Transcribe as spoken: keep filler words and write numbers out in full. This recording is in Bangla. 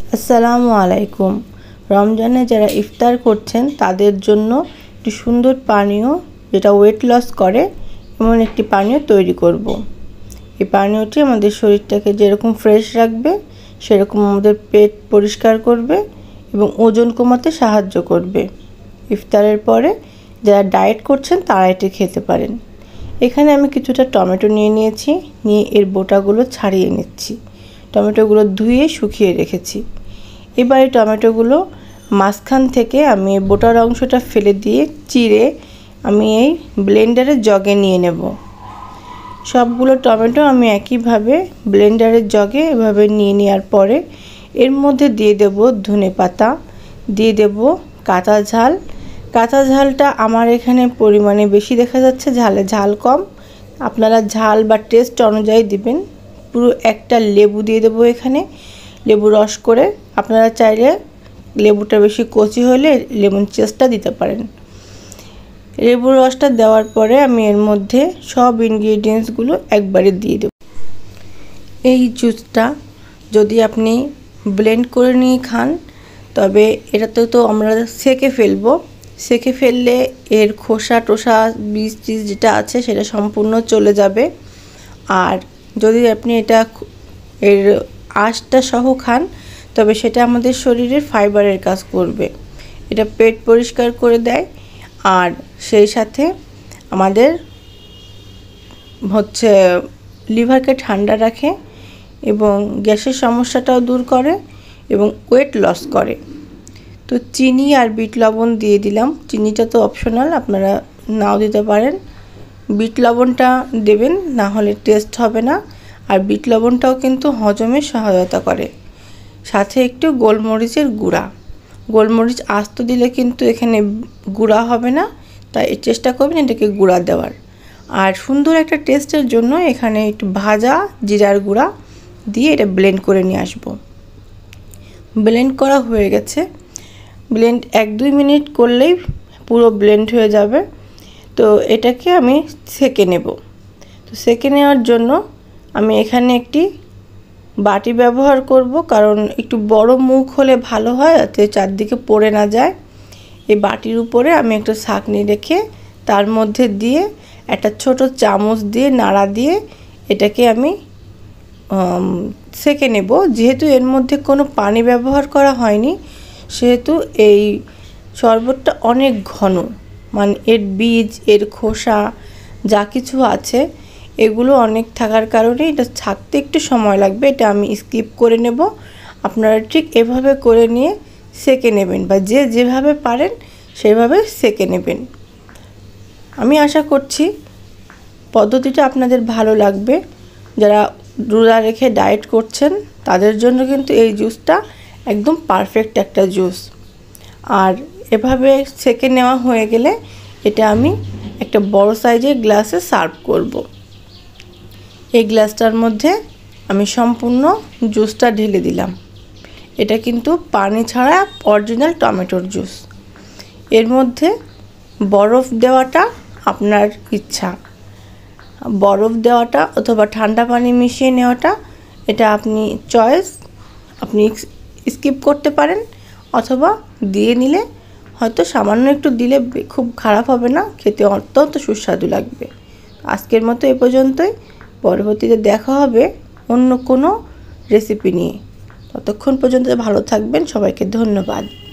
আসসালামু আলাইকুম। রমজানে যারা ইফতার করছেন তাদের জন্য একটি সুন্দর পানীয় যেটা ওয়েট লস করে এমন একটি পানীয় তৈরি করব। এই পানীয়টি আমাদের শরীরটাকে যেরকম ফ্রেশ রাখবে সেরকম আমাদের পেট পরিষ্কার করবে এবং ওজন কমাতে সাহায্য করবে। ইফতারের পরে যারা ডায়েট করছেন তারা এটি খেতে পারেন। এখানে আমি কিছুটা টমেটো নিয়ে নিয়েছি, নিয়ে এর বোটাগুলো ছাড়িয়ে নিচ্ছি। টমেটোগুলো ধুয়ে শুকিয়ে রেখেছি। এবার এই টমেটোগুলো মাঝখান থেকে আমি বোটার অংশটা ফেলে দিয়ে চিড়ে আমি এই ব্লেন্ডারের জগে নিয়ে নেব। সবগুলো টমেটো আমি একইভাবে ব্লেন্ডারের জগে এভাবে নিয়ে নেওয়ার পরে এর মধ্যে দিয়ে দেব ধনে পাতা, দিয়ে দেব কাঁচা ঝাল। কাঁচা ঝালটা আমার এখানে পরিমাণে বেশি দেখা যাচ্ছে, ঝালে ঝাল কম, আপনারা ঝাল বা টেস্ট অনুযায়ী দিবেন। পুরো একটা লেবু দিয়ে দেবো এখানে, লেবু রস করে। আপনারা চাইলে লেবুটা বেশি কচি হলে লেমন চেস্টটা দিতে পারেন। লেবুর রসটা দেওয়ার পরে আমি এর মধ্যে সব ইনগ্রিডিয়েন্টসগুলো একবারে দিয়ে দেব। এই জুসটা যদি আপনি ব্লেন্ড করে নিয়ে খান তবে এটাতে তো আমরা সেকে ফেলবো, সেকে ফেললে এর খোসা টোসা বীজ টিজ যেটা আছে সেটা সম্পূর্ণ চলে যাবে। আর যদি আপনি এটা এর আঁশটা সহ খান তবে সেটা আমাদের শরীরের ফাইবারের কাজ করবে। এটা পেট পরিষ্কার করে দেয় আর সেই সাথে আমাদের হচ্ছে লিভারকে ঠান্ডা রাখে এবং গ্যাসের সমস্যাটাও দূর করে এবং ওয়েট লস করে। তো চিনি আর বিট লবণ দিয়ে দিলাম। চিনিটা তো অপশনাল, আপনারা নাও দিতে পারেন। বিট লবণটা দেবেন, না হলে টেস্ট হবে না। আর বিট লবণটাও কিন্তু হজমে সহায়তা করে। সাথে একটু গোলমরিচের গুঁড়া, গোলমরিচ আস্ত দিলে কিন্তু এখানে গুঁড়া হবে না, তাই চেষ্টা করবেন এটাকে গুঁড়া দেওয়ার। আর সুন্দর একটা টেস্টের জন্য এখানে একটু ভাজা জিরার গুঁড়া দিয়ে এটা ব্লেন্ড করে নিয়ে আসব। ব্লেন্ড করা হয়ে গেছে। ব্লেন্ড এক দুই মিনিট করলেই পুরো ব্লেন্ড হয়ে যাবে। তো এটাকে আমি সেকে নেব। তো সেকে নেওয়ার জন্য আমি এখানে একটি বাটি ব্যবহার করব, কারণ একটু বড় মুখ হলে ভালো হয়, যাতে চারদিকে পড়ে না যায়। এই বাটির উপরে আমি একটা ছাঁকনি রেখে তার মধ্যে দিয়ে একটা ছোট চামচ দিয়ে নাড়া দিয়ে এটাকে আমি সেকে নেব। যেহেতু এর মধ্যে কোনো পানি ব্যবহার করা হয়নি সেহেতু এই শরবতটা অনেক ঘন, মানে এর বীজ এর খোসা যা কিছু আছে এগুলো অনেক থাকার কারণে এটা ছাকতে একটু সময় লাগবে। এটা আমি স্কিপ করে নেব। আপনারা ঠিক এভাবে করে নিয়ে সেকে নেবেন, বা যে যেভাবে পারেন সেভাবে সেকে নেবেন। আমি আশা করছি পদ্ধতিটা আপনাদের ভালো লাগবে। যারা রোজা রেখে ডায়েট করছেন তাদের জন্য কিন্তু এই জুসটা একদম পারফেক্ট একটা জুস। আর এভাবে সেকে নেওয়া হয়ে গেলে এটা আমি একটা বড় সাইজের গ্লাসে সার্ভ করব। এই গ্লাসটার মধ্যে আমি সম্পূর্ণ জুসটা ঢেলে দিলাম। এটা কিন্তু পানি ছাড়া অরিজিনাল টমেটোর জুস। এর মধ্যে বরফ দেওয়াটা আপনার ইচ্ছা, বরফ দেওয়াটা অথবা ঠান্ডা পানি মিশিয়ে নেওয়াটা এটা আপনি চয়েস, আপনি স্কিপ করতে পারেন অথবা দিয়ে নিলে হয়তো সামান্য একটু দিলে খুব খারাপ হবে না, খেতে অত্যন্ত সুস্বাদু লাগবে। আজকের মতো এ পর্যন্তই। পরবর্তীতে দেখা হবে অন্য কোনো রেসিপি নিয়ে। ততক্ষণ পর্যন্ত ভালো থাকবেন। সবাইকে ধন্যবাদ।